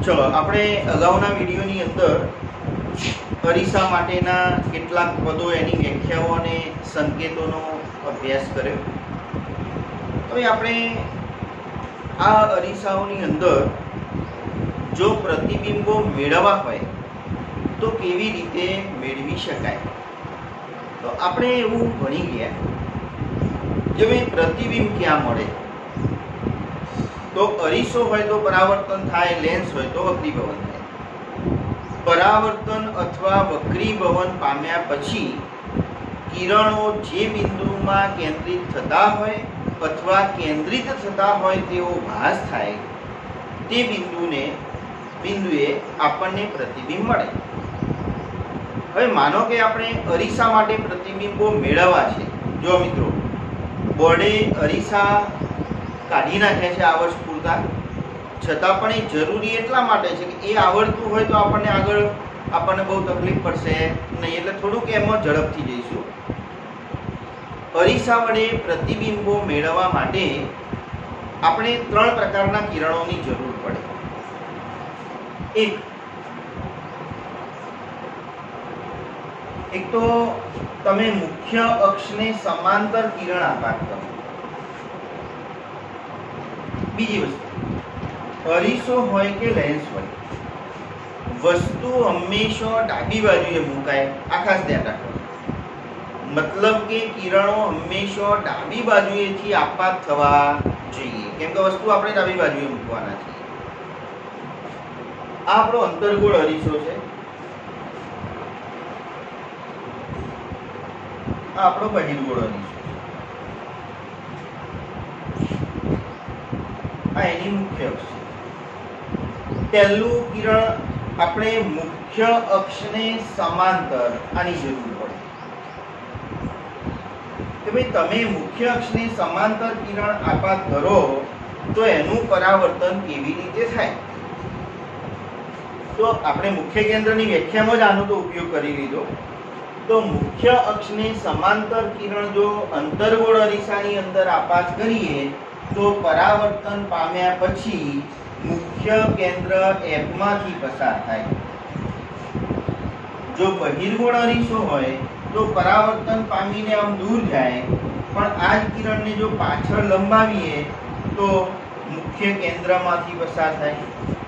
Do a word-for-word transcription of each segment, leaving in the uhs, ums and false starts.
चलो આપણે અગાઉના વિડિયોની અંદર અરીસા માટેના કેટલાક પદો એની વ્યાખ્યાઓ અને સંકેતોનો અભ્યાસ કર્યો। હવે આપણે આ અરીસાઓની અંદર જો પ્રતિબિંબો મેળવવા હોય તો કેવી રીતે મેળવી શકાય। તો આપણે એવું ભણી ગયા કે ભાઈ પ્રતિબિંબ ક્યાં મળે, तो अरीसो होय तो परावर्तन थाय, लेंस होय तो वक्रीभवन थाय। परावर्तन अथवा वक्रीभवन पाम्या पछी किरणों जे बिंदुमां केंद्रित थता होय अथवा केंद्रित थता होय तेवो भास थाय ते बिंदुने बिंदुए आपणने प्रतिबिंब मळे। हवे मानो के आपणे अरीसा माटे प्रतिबिंबो मेळववा छे। जो मित्रों बोर्डे अरीसा काढी नाख्या छे आ वर्ष पूरता, छतां पण ए जरूरी एटला माटे छे के ए आवडतुं होय तो आपणने आगळ आपणने बहु तकलीफ पड़शे नहीं, एटले थोडुंक एमां झड़पथी जईशुं। अरीसा वडे प्रतिबिंबो मेळववा माटे आपणे त्रण प्रकारना किरणोनी जरूर पड़े। एक एक तो तमे मुख्य अक्षने समांतर किरण आपात करो। बीजी वस्तु अरीसो होय के लेंस होय, वस्तु हमेशा डाबी बाजुए मुकाय, आ खास ध्यान राखो। मतलब के किरणों हमेशा डाबी बाजुए थी आपात थवा जोईए, केम के वस्तु आपणे डाबी बाजुए मूकवाना छे। आ आपणो अंतर्गोळ अरीसो छे, आ आपणो बहिर्गोळ अरीसो। आ एनी मुख्य अक्ष। पहलू किरण अपने मुख्य अक्ष ने समांतर आनी जरूर पड़े कि भाई तमे मुख्य अक्ष ने समांतर किरण आपात करो तो एनु परावर्तन केवी रीते थाय। तो आपणे मुख्य केंद्रनी व्याख्यामां ज आनो तो उपयोग करी लीधो। तो मुख्य अक्ष ने समांतर किरण जो अंतर्गोळ अरीसानी अंदर आपात करीए तो परावर्तन पाम्या पछी मुख्य केंद्र एफ मांथी पसार थाय। जो बहिर्गोळ अरीसो होय तो परावर्तन पामीने आम दूर जाए, पण आ ज किरणने जो पाछळ लंबावीए तो मुख्य केंद्रमांथी पसार थाय।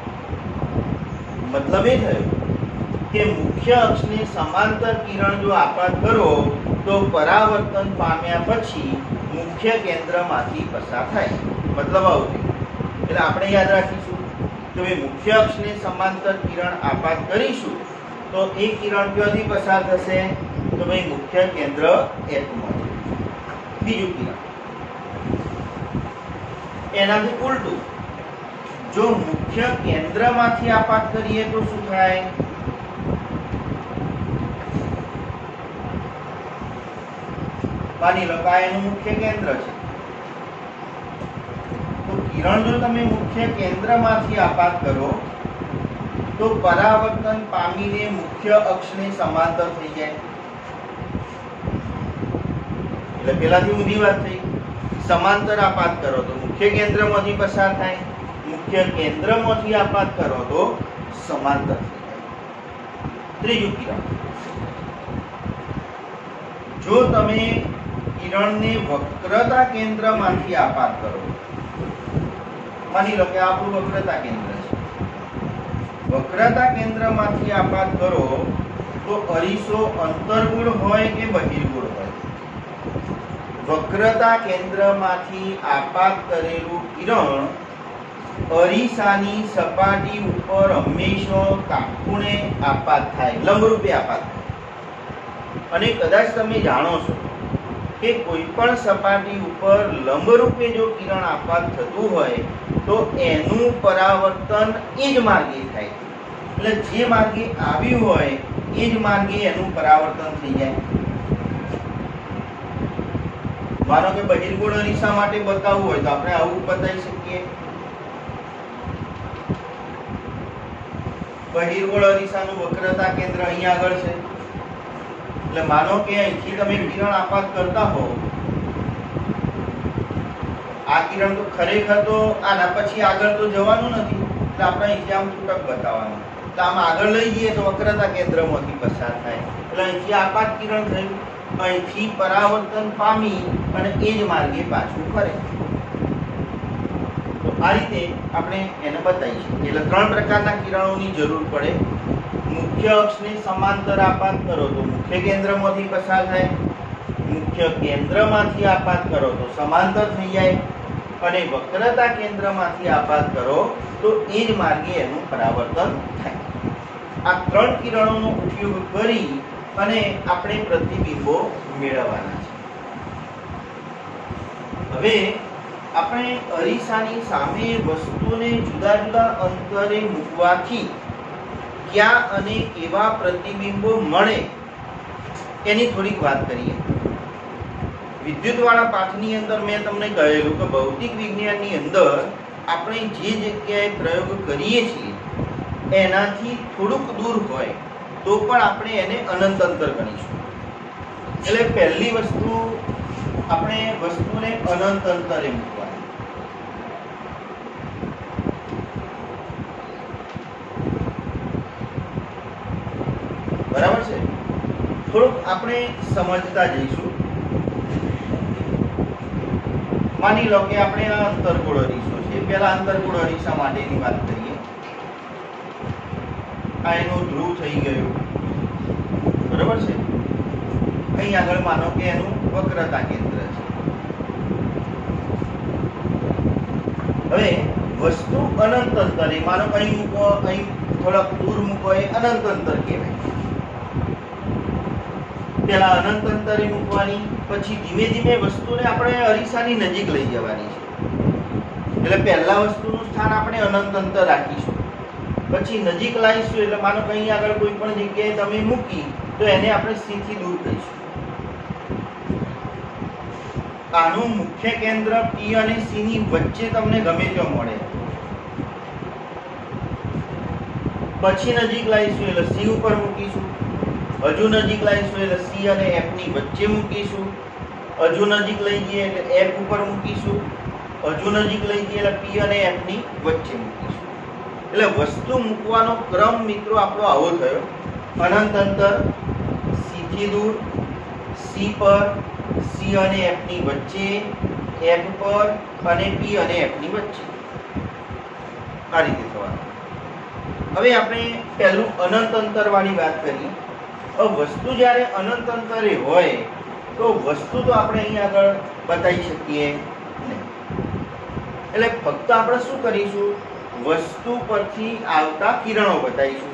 मतलब ए थयो के मुख्य अक्षने समांतर किरण जो आपात करो तो परावर्तन पाम्या पछी मुख्य केंद्रमांथी पसार थाय। मतलब आવું એટલે આપણે યાદ રાખીશું કે ભાઈ મુખ્ય અક્ષને સમાંતર કિરણ આપાત કરીશું તો એ કિરણ ક્યાંથી પસાર થશે તો ભાઈ મુખ્ય કેન્દ્ર એફ માંથી। બીજું કિરણ એનાથી ઉલટું, જો મુખ્ય કેન્દ્રમાંથી આપાત કરીએ તો શું થાય? માની લો કે આ એનું મુખ્ય કેન્દ્ર છે, તો કિરણ જો તમે મુખ્ય કેન્દ્રમાંથી આપાત કરો તો પરાવર્તન પામીને મુખ્ય અક્ષને સમાંતર થઈ જાય। એટલે પહેલાથી ઊંધી વાત થઈ, સમાંતર આપાત કરો તો મુખ્ય કેન્દ્રમાંથી પસાર થાય, મુખ્ય કેન્દ્રમાંથી આપાત કરો તો સમાંતર થઈ જાય। ત્રીજું કિરણ, જો તમે किरणने वक्रता केंद्रमांथी आपात करो, मानी लो के आपणुं वक्रता केंद्र छे, वक्रता केंद्रमांथी आपात करो तो अरीसो अंतर्गोळ होय के बहिर्गोळ होय? वक्रता केंद्रमांथी आपात करेलुं किरण अरीसानी सपाटी उपर हमेशा काटखूणे आपात थाय, लंबरूपे आपात थाय। अने कदाच तमे जाणो छो કે કોઈ પણ સપાટી ઉપર લંબરૂપે જો કિરણ આપાત થતું હોય તો એનું પરાવર્તન એ જ માર્ગે થાય। એટલે જે માર્ગે આવ્યું હોય એ જ માર્ગે એનું પરાવર્તન થઈ જાય। માનો કે બહિર્ગોળ અરીસા માટે બતાવવું હોય તો આપણે આવું બતાવી શકીએ। બહિર્ગોળ અરીસાનું વક્રતા કેન્દ્ર અહીં આગળ છે, એટલે માનો કે અહીંથી તમે કિરણ આપાત કરતા હો, આ કિરણ તો ખરેખર તો આના પછી આગળ તો જવાનું નથી, એટલે આપણે અહીંથી આમ તૂટક બતાવવાનું, એટલે આમ આગળ લઈ જઈએ તો વક્રતા કેન્દ્રમાંથી પસાર થાય, એટલે અહીંથી આપાત કિરણ થયું, અહીંથી પરાવર્તન પામી અને એ જ માર્ગે પાછું ફરે. તો આ રીતે આપણે એને બતાવી શકીએ. એટલે ત્રણ પ્રકારના કિરણોની જરૂર પડે. મુખ્ય અક્ષને સમાંતર આપાત કરો તો મુખ્ય કેન્દ્રમાંથી પસાર થાય, મુખ્ય કેન્દ્રમાંથી આપાત કરો તો સમાંતર થઈ જાય, અને વક્રતા કેન્દ્રમાંથી આપાત કરો તો એ જ માર્ગે એનું પરાવર્તન થાય. આ ત્રણ કિરણોનો ઉપયોગ કરી અને આપણે પ્રતિબિંબો મેળવવાના છે. હવે આપણે અરીસાની સામે વસ્તુને જુદા જુદા અંતરે મૂકવાથી ક્યાં અને કેવા પ્રતિબિંબો મળે એની થોડીક વાત કરીએ. વિદ્યુત વાળા પાઠની અંદર મેં તમને કહેલું કે ભૌતિક વિજ્ઞાનની અંદર આપણે જે જગ્યાએ પ્રયોગ કરીએ છીએ એનાથી થોડુંક દૂર હોય તો પણ આપણે એને અનંત અંતર ગણીશું. એટલે પહેલી વસ્તુ આપણે વસ્તુને અનંત અંતરે મૂકવાની. બરાબર છે? થોડુંક આપણે સમજતા જઈશું. માની લો કે આપણે આ અંતરગોળ અરીસો છે. પહેલા અંતરગોળ અરીસા માટેની વાત કરીએ. આ એનું ધ્રુવ થઈ ગયું, બરાબર છે? અહીં આગળ માનો કે એનું વક્રતા કેન્દ્ર છે. હવે વસ્તુ અનંત અંતરે, માનો અહીં મૂકો, અહીં થોડાક દૂર મૂકો, એ અનંત અંતર કહેવાય. પેલા અનંત અંતરે મૂકવાની, પછી ધીમે ધીમે વસ્તુને આપણે અરીસાની નજીક લઈ જવાની છે. એટલે પહેલા વસ્તુનું સ્થાન આપણે અનંત અંતર રાખીશું, પછી નજીક લાવીશું. એટલે માનો કે અહીં આગળ કોઈ પણ જગ્યાએ તમે મૂકી તો એને આપણે સી થી દૂર કરીશું. આનું મુખ્ય કેન્દ્ર પી અને સી ની વચ્ચે તમને ગમે ત્યાં મળે, પછી નજીક લાવીશું એટલે સી ઉપર મૂકીશું. હજુ નજીક લાવીશું એટલે સી અને એફ ની વચ્ચે મૂકીશું. હજુ નજીક લઈ જઈએ એટલે એફ ઉપર મૂકીશું. હજુ નજીક લઈ જઈએ એટલે પી અને એફ ની વચ્ચે મૂકીશું. એટલે વસ્તુ મૂકવાનો ક્રમ મિત્રો આપણો આવો થયો. અનંત અંતર, સી થી દૂર, સી પર, સી અને એફ ની વચ્ચે, એફ પર અને પી અને એફ ની વચ્ચે. આ રીતે થવાનું. હવે આપણે પહેલું અનંત અંતર વાળી વાત કરીએ. વસ્તુ જ્યારે અનંત અંતરે હોય તો વસ્તુ તો આપણે અહીં આગળ બતાવી શકીએ નહીં. એટલે ફક્ત આપણે શું કરીશું, વસ્તુ પરથી આવતા કિરણો બતાવીશું.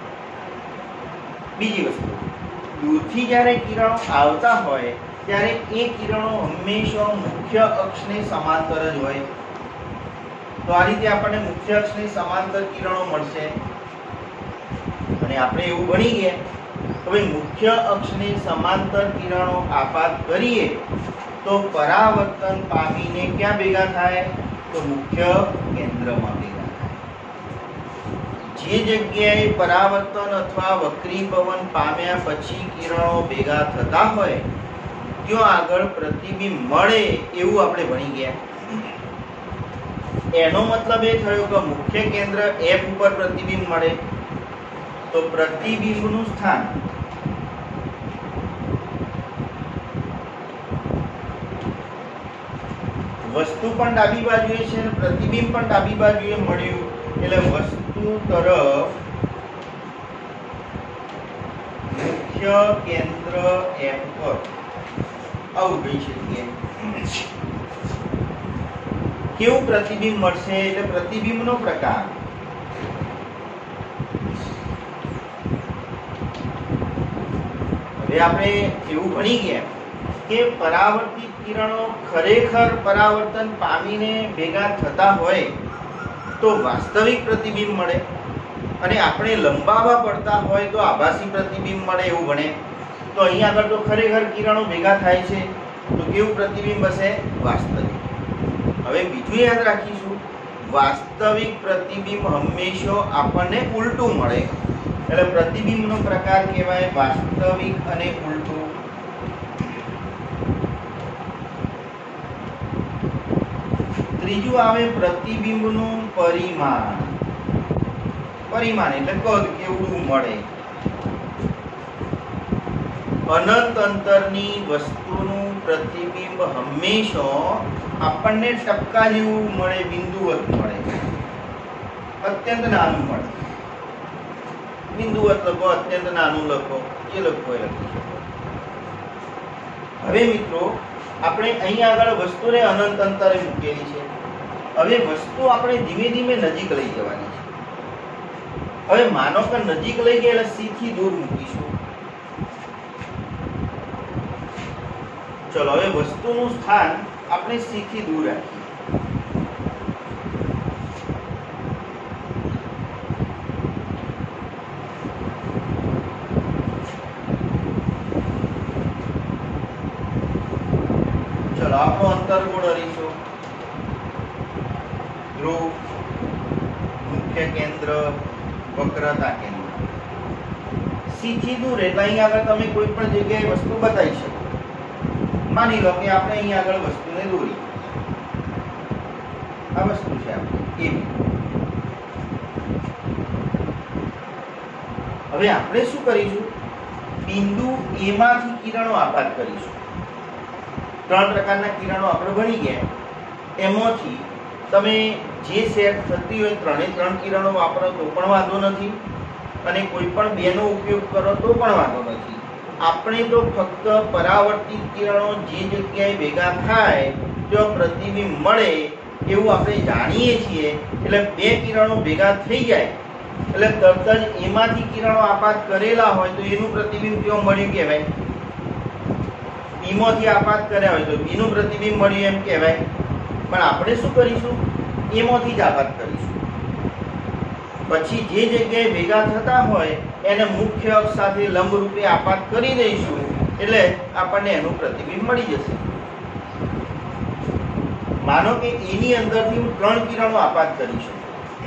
બીજી વસ્તુ, દૂરથી જ્યારે કિરણો આવતા હોય ત્યારે એ કિરણો હંમેશા મુખ્ય અક્ષને સમાંતર જ હોય. તો આ રીતે આપણને મુખ્ય અક્ષને સમાંતર કિરણો મળશે. અને આપણે એવું ભણી ગયા હવે મુખ્ય અક્ષને સમાંતર કિરણો આપાત કરીએ તો પરાવર્તન પામીને ક્યાં ભેગા થાય? તો મુખ્ય કેન્દ્રમાં ભેગા થાય. જે જગ્યાએ પરાવર્તન અથવા વક્રીભવન પામ્યા પછી કિરણો ભેગા થતા હોય ત્યાં આગળ પ્રતિબિંબ મળે એવું આપણે ભણી ગયા. એનો મતલબ એ થયો કે મુખ્ય કેન્દ્ર એફ ઉપર પ્રતિબિંબ મળે તો પ્રતિબિંબનું સ્થાન વસ્તુ પણ ડાબી બાજુએ છે અને પ્રતિબિંબ પણ ડાબી બાજુએ મળ્યું એટલે વસ્તુ તરફ મુખ્ય કેન્દ્ર એફ પર આવું કહી શકીએ. કેવું પ્રતિબિંબ મળશે? એટલે પ્રતિબિંબનો પ્રકાર. હવે આપણે એવું ભણી ગયા કે પરાવર્તિત કિરણો ખરેખર પરાવર્તન પામીને ભેગા થતા હોય તો વાસ્તવિક પ્રતિબિંબ મળે, અને આપણે લંબાવવા પડતા હોય તો આભાસી પ્રતિબિંબ મળે એવું ભણે. તો અહીં આગળ તો ખરેખર કિરણો ભેગા થાય છે તો કેવું પ્રતિબિંબ હશે? વાસ્તવિક. હવે બીજું યાદ રાખીશું, વાસ્તવિક પ્રતિબિંબ હંમેશા આપણને ઉલટું મળે. એટલે પ્રતિબિંબનો પ્રકાર કહેવાય વાસ્તવિક અને ઉલટું. ત્રીજું આવે પ્રતિબિંબનું પરિમાણ. પરિમાણ એટલે કદ કેવડું મળે. અનંત અંતરની વસ્તુનું પ્રતિબિંબ હંમેશા આપણને ટપકા જેવું મળે, બિંદુવત મળે, અત્યંત નાનું મળે. બિંદુવત લખો, અત્યંત નાનું લખો, એ લખો એ લખી શકો. હવે મિત્રો આપણે અહીં આગળ વસ્તુને અનંત અંતરે મૂકેલી છે. હવે વસ્તુ આપણે ધીમે ધીમે નજીક લઈ જવાની છે. હવે માનો કે નજીક લઈ ગયા એટલે સી થી દૂર મૂકીશું. ચલો હવે વસ્તુનું સ્થાન આપણે સી થી દૂર રાખીએ. ચલો આપણો અંતર્ગોળ અરીસો, ધ્રુવ, મુખ્ય કેન્દ્ર, વક્રતા કેન્દ્ર. સી થી દૂર એટલે અહીં આગળ તમે કોઈ પણ જગ્યાએ વસ્તુ બતાવી શકો. માની લો કે આપણે અહીં આગળ વસ્તુને દોરી, આ વસ્તુ છે આપણી એવી. હવે આપણે શું કરીશું? બિંદુ એ માંથી કિરણો આપાત કરીશું. ત્રણ પ્રકારના કિરણો આપણે ભણી ગયા. એમાંથી તમે જે સેટ થતી હોય ત્રણે ત્રણ કિરણો વાપરો તો પણ વાંધો નથી, અને કોઈ પણ બેનો ઉપયોગ કરો તો પણ વાંધો નથી. આપણે તો ફક્ત પરાવર્તિત કિરણો જે જગ્યાએ ભેગા થાય ત્યાં પ્રતિબિંબ મળે એવું આપણે જાણીએ છીએ. એટલે બે કિરણો ભેગા થઈ જાય એટલે તરત જ એમાંથી કિરણો આપાત કરેલા હોય તો એનું પ્રતિબિંબ કેવું મળ્યું કહેવાય. બીમાંથી આપાત કર્યા હોય તો બીનું પ્રતિબિંબ મળ્યું એમ કહેવાય. પણ આપણે શું કરીશું? એમાંથી જ આપાત કરીશું. પછી જે જગ્યાએ ભેગા થતા હોય એને મુખ્ય અક્ષ સાથે લંબ રૂપે આપાત કરી દઈશું એટલે આપણને એનું પ્રતિબિંબ મળી જશે. માનો કે એની અંદરથી હું ત્રણ કિરણો આપાત કરીશું.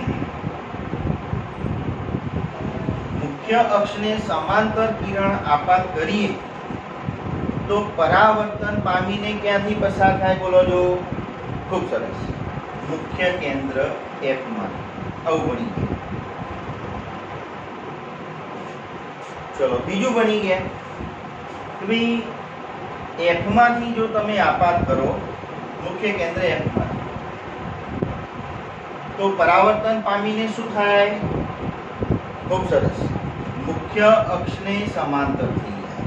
મુખ્ય અક્ષને સમાંતર કિરણ આપાત કરીએ તો પરાવર્તન પામીને ક્યાંથી પસાર થાય બોલો જો? ખૂબ સરસ, મુખ્ય કેન્દ્ર એફ માં. આવું બની ગયું. ચલો બીજું બની ગયા કે ભાઈ એફ માંથી જો તમે આપાત કરો, મુખ્ય કેન્દ્ર એફ માંથી, તો પરાવર્તન પામીને શું થાય? ખૂબ સરસ, મુખ્ય અક્ષને સમાંતર થઈ જાય.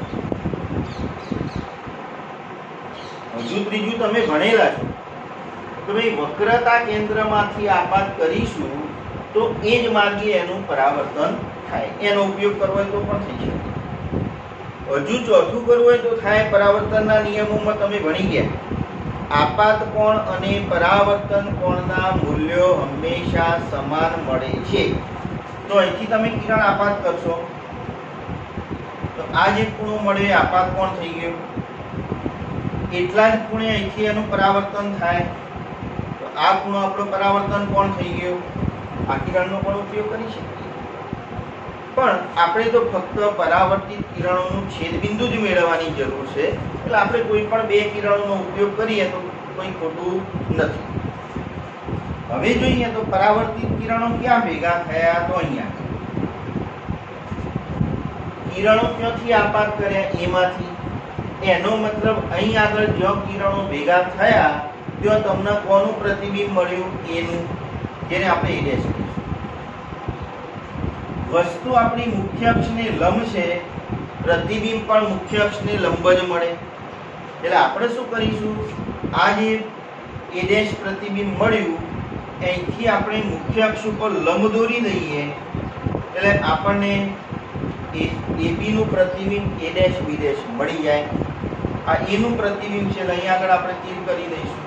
હજુ ત્રીજું તમે ભણેલા છો તો ભાઈ વક્રતા કેન્દ્રમાંથી આપાત કરીશું તો એ જ માર્ગે એનું પરાવર્તન થાય. એનો ઉપયોગ કરવો હોય તો પણ થઈ શકે. હજુ ચોથું કરવું હોય તો થાય. પરાવર્તનના નિયમોમાં તમે ભણી ગયા, આપાત કોણ અને પરાવર્તન કોણના મૂલ્યો હંમેશા સમાન મળે છે. તો અહીંથી તમે કિરણ આપાત કરશો તો આ જે ખૂણો મળે એ આપાત કોણ થઈ ગયો. એટલા જ ખૂણે અહીંથી એનું પરાવર્તન થાય તો આ ખૂણો આપણો પરાવર્તન કોણ થઈ ગયો. આ કિરણનો પણ ઉપયોગ કરી શકીએ. પણ આપણે તો ફક્ત પરાવર્તિત કિરણોનું છેદબિંદુ જ મેળવવાની જરૂર છે. એટલે આપણે કોઈ પણ બે કિરણોનો ઉપયોગ કરીએ તો કોઈ ખોટું નથી. હવે જોઈએ તો પરાવર્તિત કિરણો ક્યાં ભેગા થયા? તો અહીંયા કિરણો ક્યાંથી આપાત કર્યા? એમાંથી. એનો મતલબ અહીં આગળ જો કિરણો ભેગા થયા ત્યાં તમને કોનું પ્રતિબિંબ મળ્યું? એનું, જેને આપણે એ ડેશ કહીશું. વસ્તુ આપણી મુખ્ય અક્ષને લંબ છે, પ્રતિબિંબ પણ મુખ્ય અક્ષને લંબ જ મળે. એટલે આપણે શું કરીશું? આ જે એ ડેશ પ્રતિબિંબ મળ્યું અહીંથી આપણે મુખ્ય અક્ષ ઉપર લંબ દોરી દઈએ એટલે આપણને એબી નું પ્રતિબિંબ એ ડેશ બી ડેશ મળી જાય. આ એ નું પ્રતિબિંબ છે એટલે અહીંયા આગળ આપણે તીર કરી દઈશું.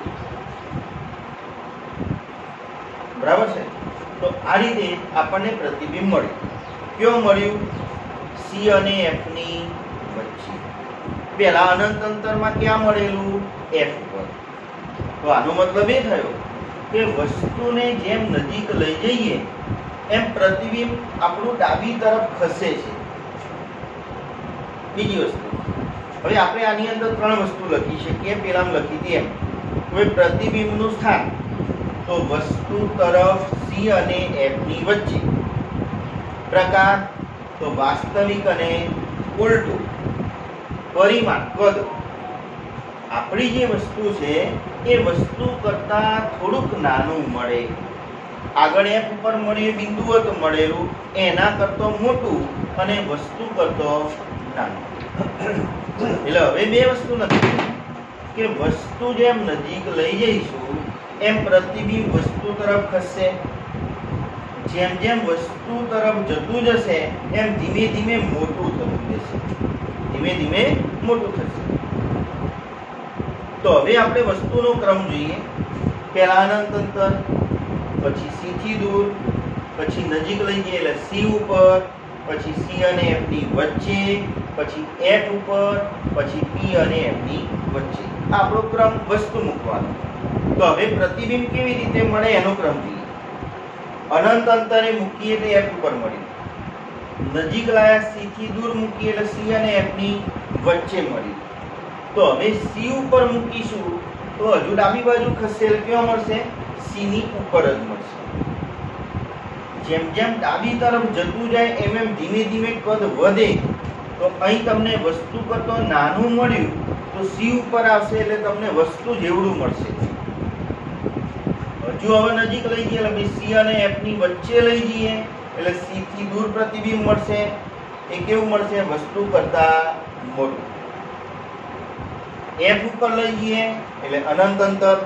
બરાબર છે? તો આ રીતે આપણને પ્રતિબિંબ મળ્યું. ક્યાં મળ્યું? સી અને એફ ની વચ્ચે. પહેલા અનંત અંતરમાં ક્યાં મળેલું? એફ પર. તો આનો મતલબ એ થયો કે વસ્તુને જેમ નજીક લઈ જઈએ એમ પ્રતિબિંબ આપણું ડાબી તરફ ખસે છે. બીજી વસ્તુ, હવે આપણે આની અંદર ત્રણ વસ્તુ લખી શકીએ. પેલામાં લખી હતી એમ હવે પ્રતિબિંબનું સ્થાન તો વસ્તુ તરફ સી અને એફ ની વચ્ચે. પ્રકાર તો વાસ્તવિક અને ઉલટું. પરિમાણ કદ, આપણી જે વસ્તુ છે એ વસ્તુ કરતા થોડુંક નાનું મળે. આગળ એફ ઉપર મળ્યું બિંદુવત મળેલું એના કરતો મોટું અને વસ્તુ કરતો નાનું. એટલે હવે બે વસ્તુ નથી કે વસ્તુ જેમ નજીક લઈ જઈશું એમ પ્રતિબિંબ વસ્તુ તરફ ખસશે. જેમ જેમ વસ્તુ તરફ જતું જશે એમ ધીમે ધીમે મોટું થતું જશે. ધીમે ધીમે મોટું થશે. તો હવે આપણે વસ્તુનો ક્રમ જોઈએ. પહેલા અનંત અંતર, પછી સી થી દૂર, પછી નજીક લઈ જઈએ એટલે સી ઉપર, પછી સી અને એફ ની વચ્ચે, પછી એફ ઉપર, પછી પી અને એફ ની વચ્ચે. આ આપણો ક્રમ વસ્તુ મૂકવાનો. તો હવે પ્રતિબિંબ કેવી રીતે મળે એનો ક્રમ જોઈએ. અનંત અંતરે મૂકીએ એટલે એફ ઉપર મળ્યું, નજીક લાયા સી થી દૂર મૂકીએ એટલે સી અને એફ ની વચ્ચે મળ્યું. તો હવે સી ઉપર મૂકીશું તો હજુ ડાબી બાજુ ખસશે એટલે ક્યાં મળશે? સી ની ઉપર જ મળશે. જેમ જેમ ડાબી તરફ જતું જાય એમ એમ ધીમે ધીમે કદ વધે. તો અહીં તમને વસ્તુ કરતો નાનું મળ્યું તો સી ઉપર આવશે એટલે તમને વસ્તુ જેવડું મળશે. હજુ હવે નજીક લઈ જઈએ એટલે સી અને એફ ની વચ્ચે લઈ જઈએ એટલે સી થી દૂર પ્રતિબિંબ મળશે. એ કેવું મળશે? વસ્તુ કરતા મોટું. એફ ઉપર લઈ જઈએ એટલે અનંત અંતર,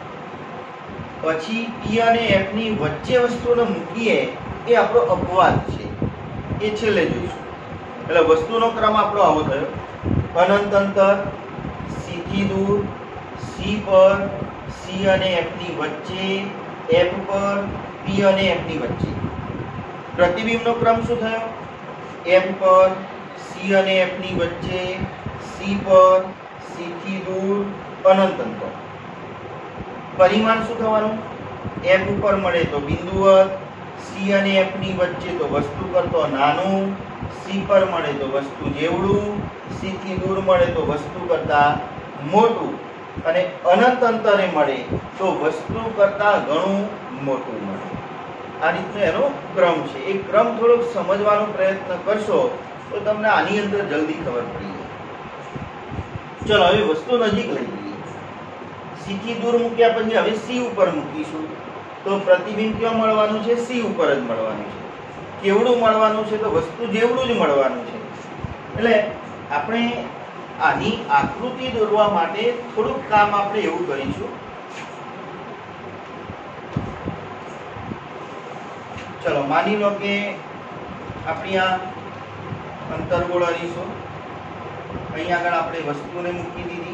પછી પી અને એફ ની વચ્ચે વસ્તુને મૂકીએ એ આપણો અપવાદ છે, એ છેલ્લે જોઈશું. એટલે વસ્તુનો ક્રમ આપણો આવો થયો. અનંત અંતર, સી થી દૂર, સી પર, સી અને એફ ની વચ્ચે, એફ પર, પી અને એફ ની વચ્ચે. પ્રતિબિંબનો ક્રમ શું થયો? એફ પર, સી અને એફ ની વચ્ચે, સી પર, સી થી દૂર, અનંત અંતર. પરિમાણ શું થવાનું? એફ ઉપર મળે તો બિંદુવત, સી અને એફ ની વચ્ચે તો વસ્તુ કરતો નાનું, સી પર મળે તો વસ્તુ જેવડું, સી થી દૂર મળે તો વસ્તુ કરતા મોટું, અને અનંત અંતરે મળે તો વસ્તુ કરતા ઘણું મોટું મળે. આ રીતનો એનો ક્રમ છે. એ ક્રમ થોડોક સમજવાનો પ્રયત્ન કરશો તો તમને આની અંદર જલ્દી ખબર પડી જાય. ચલો હવે વસ્તુ નજીક લઈ જઈએ. સી થી દૂર મૂક્યા પછી હવે સી ઉપર મૂકીશું તો પ્રતિબિંબ ક્યાં મળવાનું છે? સી ઉપર જ મળવાનું છે. કેવડું મળવાનું છે? તો વસ્તુ જેવડું જ મળવાનું છે. એટલે આપણે આની આકૃતિ દોરવા માટે થોડુંક કામ આપણે એવું કરીશું. ચલો માની લો કે આપણી આ અંતર્ગોળ અરીસો, અહીં આગળ આપણે વસ્તુને મૂકી દીધી.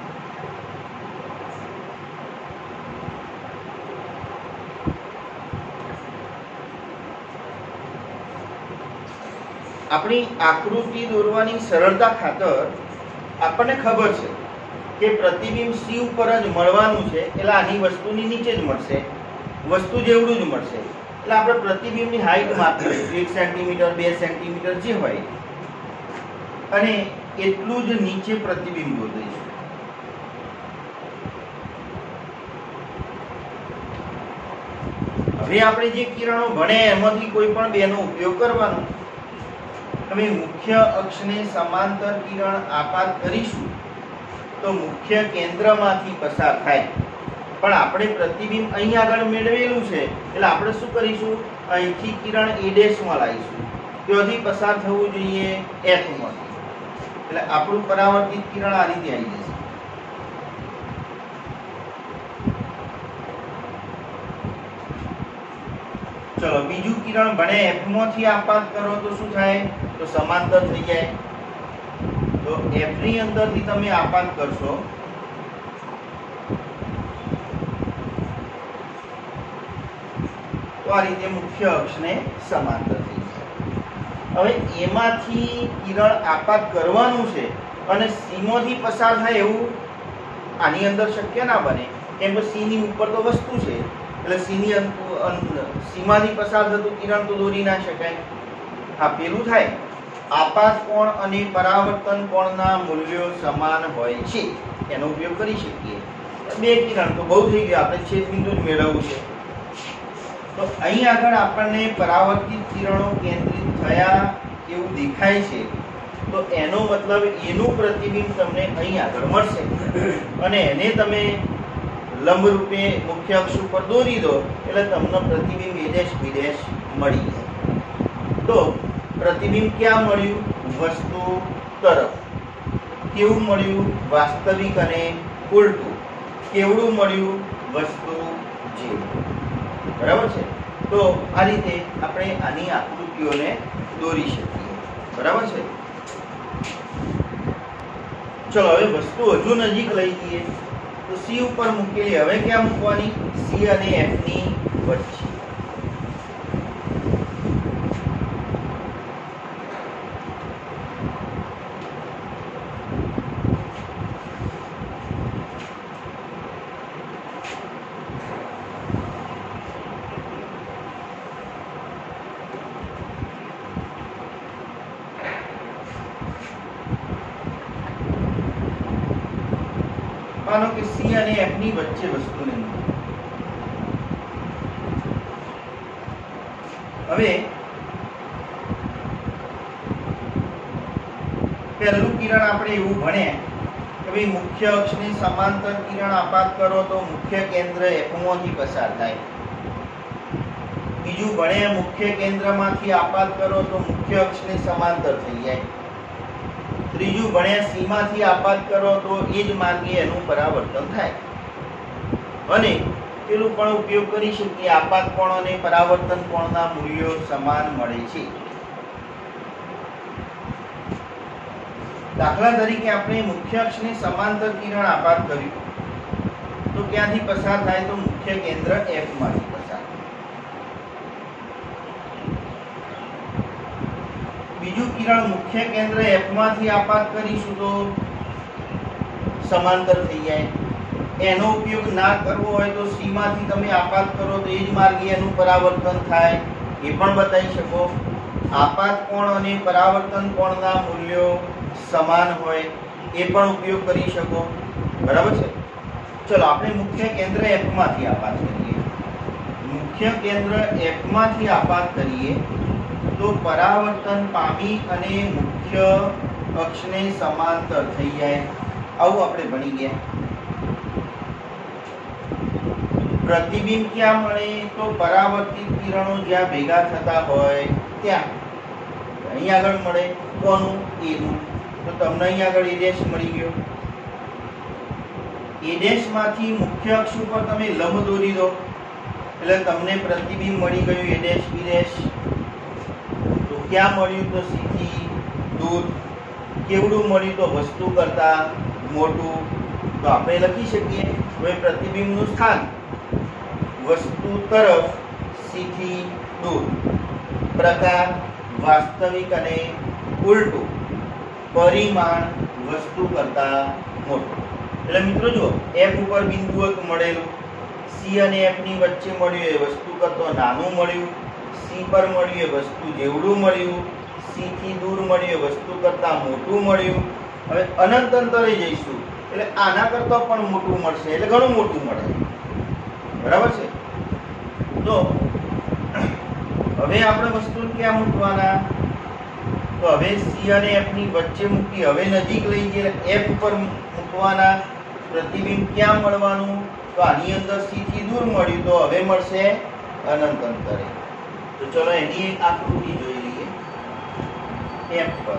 આપણી આકૃતિ દોરવાની સરળતા ખાતર આપણને ખબર છે કે પ્રતિબિંબ સી ઉપર જ મળવાનું છે એટલે આની વસ્તુની નીચે જ મળશે, વસ્તુ જેવડું જ મળશે. એટલે આપણે પ્રતિબિંબની હાઈટ માપી લઈશું, એક સેન્ટીમીટર, બે સેન્ટીમીટર જે હોય, અને એટલું જ નીચે પ્રતિબિંબ દોરીશું. હવે આપણે જે કિરણો ભણે એમાંથી કોઈ પણ બેનો ઉપયોગ કરવાનો. હવે મુખ્ય અક્ષને સમાંતર કિરણ આપાત કરીશું તો મુખ્ય કેન્દ્રમાંથી પસાર થાય. પણ આપણે પ્રતિબિંબ અહીં આગળ મેળવેલું છે એટલે આપણે શું કરીશું? અહીંથી કિરણ એ ડેશ માં લાવીશું, ત્યાંથી પસાર થવું જોઈએ એફ માંથી. એટલે આપણું પરાવર્તિત કિરણ આ રીતે આવી જશે. ચલો બીજું કિરણ ભણે એફ માંથી આપાત કરો તો શું થાય? તો સમાંતર થઈ જાય. તો એફ ની અંદરથી તમે આપાત કરશો તો આ રીતે મુખ્ય અક્ષને સમાંતર થઈ જાય. હવે એમાંથી કિરણ આપાત કરવાનું છે અને સી માંથી પસાર થાય એવું આની અંદર શક્ય ના બને, કેમ કે સી ની ઉપર તો વસ્તુ છે એટલે સી ની અંદર સીમાથી પસાર થતું કિરણ તો દોરી ના શકાય. હા, પેલું થાય આપાત કોણ અને પરાવર્તન કોણના મૂલ્યો સમાન હોય છે, એનો ઉપયોગ કરી શકીએ. બે કિરણ તો બહુ થઈ ગયા, આપણે છેદ બિંદુ જ મેળવવું છે. તો તો અહીં આગળ આપણને પરાવર્તિત કિરણો કેન્દ્રિત થયા એવું દેખાય છે, તો એનો મતલબ એનું પ્રતિબિંબ તમને અહીં આગળ મળશે અને એને તમે લંબ રૂપે મુખ્ય અક્ષ ઉપર દોરી દો એટલે તમને પ્રતિબિંબ એ ડેશ બી ડેશ મળી જાય. તો પ્રતિબિંબ ક્યાં મળ્યું? વસ્તુ તરફ. કેવું મળ્યું? વાસ્તવિક અને ઉલટું. કેવડું મળ્યું? વસ્તુ જેવું. બરાબર છે. તો આ રીતે આપણે આની આકૃતિઓને દોરી શકીએ. બરાબર છે. ચલો હવે વસ્તુ હજુ નજીક લઈ જઈએ તો સી ઉપર મૂકેલી હવે ક્યાં મૂકવાની? સી અને એફ ની વચ્ચે. માનો કે સી અને એફ ની વચ્ચે વસ્તુને હવે પહેલું કિરણ આપણે એવું ભણ્યા કે ભાઈ મુખ્ય અક્ષની સમાંતર કિરણ આપાત કરો તો મુખ્ય કેન્દ્ર એફ માંથી પસાર થાય. બીજું ભણ્યા મુખ્ય કેન્દ્રમાંથી આપાત કરો તો મુખ્ય અક્ષની સમાંતર થઈ જાય. ત્રીજું ભણ્યા સીમાથી આપાત કરો તો એ જ માર્ગે એનું પરાવર્તન થાય. અને પેલું પણ ઉપયોગ કરી શકીએ, આપાત કોણ અને પરાવર્તન કોણના મૂલ્યો સમાન મળે છે. દાખલા તરીકે આપણે મુખ્ય અક્ષની સમાંતર કિરણ આપાત કર્યું તો ક્યાંથી પસાર થાય? તો મુખ્ય કેન્દ્ર એફ માંથી પસાર. બીજું કિરણ મુખ્ય કેન્દ્ર એફ માંથી આપાત કરીશું તો સમાંતર થઈ જાય. એનો ઉપયોગ ના કરવો હોય તો સી માંથી તમે આપાત કરો તો એ જ માર્ગે એનું પરાવર્તન થાય, એ પણ બતાવી શકો. આપાત કોણ અને પરાવર્તન કોણના મૂલ્યો સમાન હોય એ પણ ઉપયોગ કરી શકો. બરાબર છે. ચલો આપણે મુખ્ય કેન્દ્ર એફ માંથી આપાત કરીએ. મુખ્ય કેન્દ્ર એફ માંથી આપાત કરીએ તો પરાવર્તન પામી અને મુખ્ય અક્ષને સમાંતર થઈ જાય. આવું આપણે ભણી ગયા. પ્રતિબિંબ ક્યાં મળે? તો પરાવર્તિત કિરણો જ્યાં ભેગા થતા હોય ત્યાં. અહીં આગળ મળે કોનું? એનું. તો તમને અહીં આગળ એ ડેશ મળી ગયો. એ ડેશ માંથી મુખ્ય અક્ષ ઉપર તમે લંબ દોરી દો એટલે તમને પ્રતિબિંબ મળી ગયું એ ડેશ બી ડેશ. તો ક્યાં મળ્યું? તો સી થી દૂર. કેવડું મળ્યું? તો વસ્તુ કરતા મોટું. તો આપણે લખી શકીએ હવે પ્રતિબિંબનું સ્થાન વસ્તુ તરફ, સી થી દૂર. પ્રકાર વાસ્તવિક અને ઉલટું. પરિમાણ વસ્તુ કરતા મોટું. એટલે મિત્રો જો એફ ઉપર બિંદુ એક મળેલું, સી અને એફ ની વચ્ચે મળ્યું એ વસ્તુ કરતા નાનું મળ્યું, સી પર મળ્યું એ વસ્તુ જેવડું મળ્યું, સી થી દૂર મળ્યું એ વસ્તુ કરતા મોટું મળ્યું. હવે અનંત અંતરે જઈશું એટલે આના કરતા પણ મોટું મળશે એટલે ઘણું મોટું મળે. બરાબર છે. તો હવે આપણે વસ્તુને ક્યાં મૂકવાના? તો હવે સી અને એફ ની વચ્ચે મૂકી હવે નજીક લઈ જઈએ એફ ઉપર મૂકવાના. પ્રતિબિંબ ક્યાં મળવાનું? તો આની અંદર સી થી દૂર મળ્યું તો હવે મળશે અનંત અંતરે. તો ચલો એની એક આકૃતિ જોઈ લઈએ. એફ પર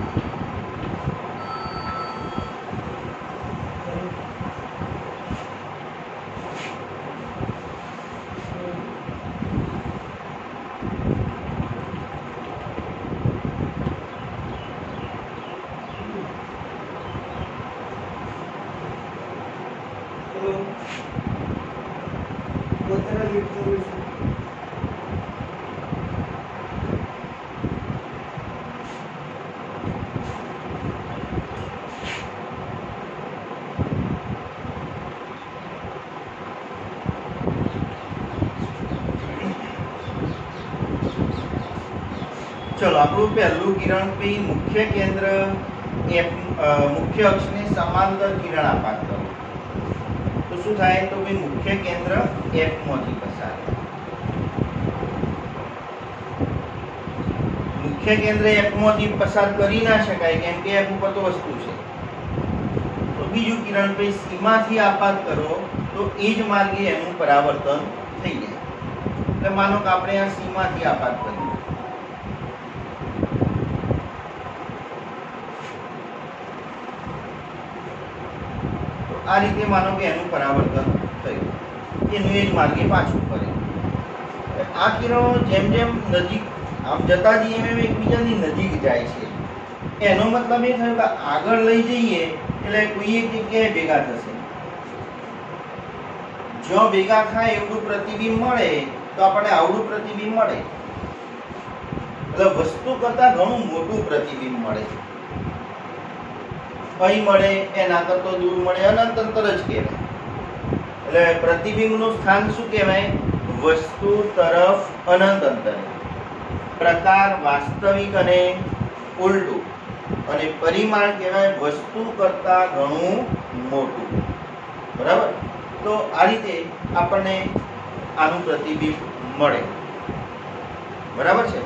ચલો આપણું પહેલું કિરણ પી મુખ્ય કેન્દ્ર એફ મુખ્ય અક્ષને સમાંતર કિરણ આપાત કરો તો શું થાય? તો ભાઈ મુખ્ય કેન્દ્ર એફ માંથી પસાર. મુખ્ય કેન્દ્ર એફ માંથી પસાર કરી ના શકાય કેમ કે એફ ઉપર તો વસ્તુ છે. તો બીજું કિરણ ભાઈ સી માંથી આપાત કરો તો એ જ માર્ગે એનું પરાવર્તન થઈ જાય. એટલે માનો કે આપણે આ સી માંથી આપાત કરીએ તો આ રીતે માનો કે એનું પરાવર્તન થયું, એનું એ જ માર્ગે પાછું ફરે. આ કિરણો જેમ જેમ નજીક આમ જતા જઈએ એમ એકબીજાની નજીક જાય છે. એનો મતલબ એ થયો કે આગળ લઈ જઈએ એટલે કોઈ એક જગ્યાએ ભેગા થશે. જો ભેગા થાય એવડું પ્રતિબિંબ મળે તો આપણને આવડું પ્રતિબિંબ મળે. એટલે વસ્તુ કરતા ઘણું મોટું પ્રતિબિંબ મળે. અહીં મળે એના કરતો દૂર મળે અનંત અંતર જ કહેવાય. એટલે પ્રતિબિંબનું સ્થાન શું કહેવાય? વસ્તુ તરફ અનંત અંતરે. પ્રકાર વાસ્તવિક અને ઉલટું, અને પરિમાણ કહેવાય વસ્તુ કરતા ઘણું મોટું. બરાબર? તો આ રીતે આપણને આનું પ્રતિબિંબ મળે. બરાબર છે?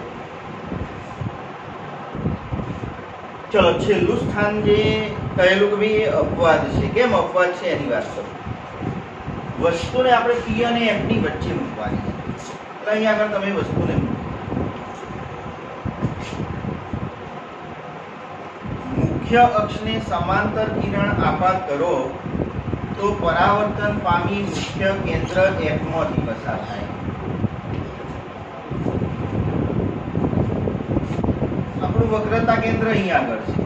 ચલો છેલ્લું સ્થાન જે કહેલું કે ભાઈ અપવાદ છે. કેમ અપવાદ છે એની વાત કરું. વસ્તુને આપણે પી અને એફ ની વચ્ચે મૂકવાની છે. એટલે અહીંયા આગળ તમે વસ્તુને મુખ્ય અક્ષને સમાંતર કિરણ આપાત કરો તો પરાવર્તન પામી મુખ્ય કેન્દ્ર એફ માંથી પસાર થાય. આપણું વક્રતા કેન્દ્ર અહીં આગળ છે.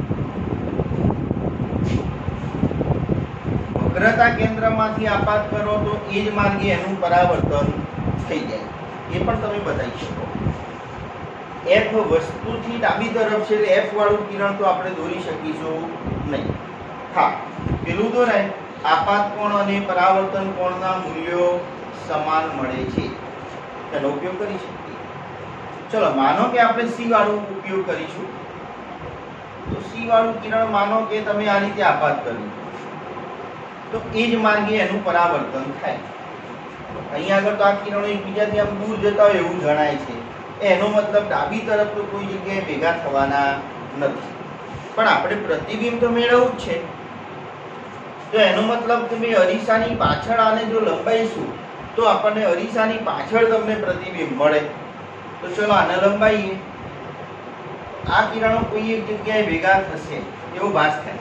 વક્રતા કેન્દ્રમાંથી આપાત કરો તો એ જ માર્ગે એનું પરાવર્તન થઈ જાય. એ પણ તમે બતાવી શકો. એફ વસ્તુથી ડાબી તરફ છે એટલે એફ વાળું કિરણ તો આપણે દોરી શકીશું નહીં. હા, પેલું દોરાય આપાત કોણ અને પરાવર્તન કોણના મૂલ્યો સમાન મળે છે, તેનો ઉપયોગ કરી શકીએ. ચલો માનો કે આપણે સી વાળું ઉપયોગ કરીશું. તો સી વાળું કિરણ માનો કે તમે આ રીતે આપાત કર્યું તો એ જ માર્ગે એનું પરાવર્તન થાય. અહીંયા આગળ તો આ કિરણો એકબીજાથી આમ દૂર જતા હોય એવું જણાય છે. એનો મતલબ ડાબી તરફ તો કોઈ જગ્યાએ ભેગા થવાના નથી. પણ આપણે પ્રતિબિંબ તો મેળવવું જ છે. તો એનો મતલબ કે મેં અરીસાની પાછળ આને જો લંબાઈશું તો આપણને અરીસાની પાછળ તમને પ્રતિબિંબ મળે. તો ચલો આને લંબાઈએ. આ કિરણો કોઈ એક જગ્યાએ ભેગા થશે એવો ભાસ થાય.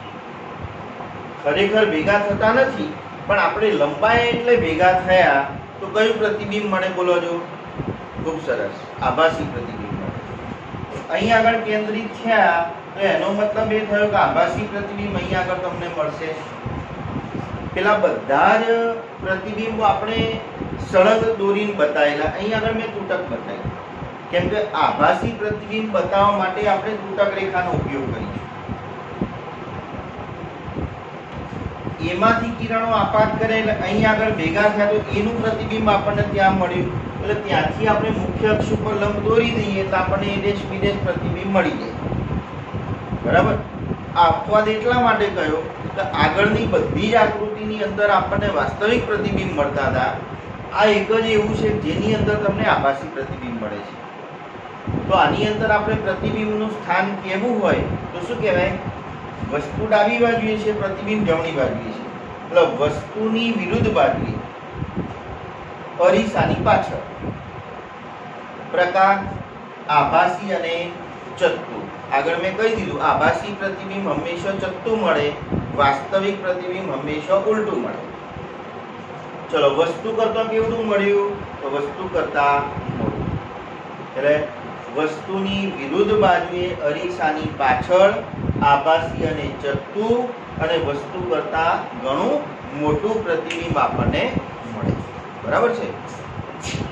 ખરેખર ભેગા થતા નથી પણ આપણે લંબાઈ એટલે ભેગા થયા તો કયું પ્રતિબિંબ મળે બોલો જો? ખૂબ સરસ, આભાસી પ્રતિબિંબ મળે. અહીં આગળ કેન્દ્રિત થયા તો એનો મતલબ એ થયો કે આભાસી પ્રતિબિંબ અહીં આગળ તમને મળશે. પેલા બધા જ પ્રતિબિંબો આપણે સળંગ દોરીને બતાવેલા, અહીં આગળ મેં તૂટક બતાવી. કેમ કે આભાસી પ્રતિબિંબ બતાવવા માટે આપણે તૂટક રેખાનો ઉપયોગ કરીશું. એમાંથી કિરણો આપાત કરે એટલે અહીં આગળ ભેગા થયા તો એનું પ્રતિબિંબ આપણને ત્યાં મળ્યું. એટલે ત્યાંથી આપણે મુખ્ય અક્ષ ઉપર લંબ દોરી દઈએ એટલે આપણને એ દેશ વિદેશ પ્રતિબિંબ મળી જાય. બરાબર? આ અપવાદ એટલા માટે કયો કે આગળની બધી જ આકૃતિની અંદર આપણને વાસ્તવિક પ્રતિબિંબ મળતા હતા. આ એક જ એવું છે જેની અંદર તમને આભાસી પ્રતિબિંબ મળે છે. તો આની અંદર આપણે પ્રતિબિંબનું સ્થાન કેવું હોય તો શું કહેવાય? વસ્તુ ડાબી બાજુએ છે, પ્રતિબિંબ જમણી બાજુએ છે. એટલે વસ્તુની વિરુદ્ધ બાજુએ અરીસાની પાછળ. પ્રકાર આભાસી અને ચત્તુ. આગળ મેં કહી દીધું આભાસી પ્રતિબિંબ હંમેશા ચત્તુ મળે, વાસ્તવિક પ્રતિબિંબ હંમેશા ઉલટું મળે. ચલો વસ્તુ કરતા કેવડું મળ્યું? તો વસ્તુ કરતા મોટું. એટલે વસ્તુની વિરુદ્ધ બાજુએ અરીસાની પાછળ આભાસી અને ચત્તુ અને વસ્તુ કરતા ઘણું મોટું પ્રતિબિંબ આપણને મળે. બરાબર છે?